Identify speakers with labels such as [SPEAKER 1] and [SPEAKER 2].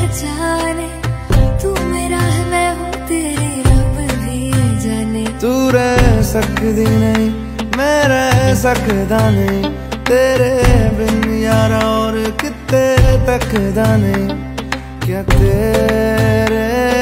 [SPEAKER 1] जाने तू मेरा है मैं हूँ तेरी, रब भी जाने।
[SPEAKER 2] तू रह सकदी नहीं मैं रह सकदा नहीं, तेरे बिन यारा और किते तकदा नहीं। क्या तेरे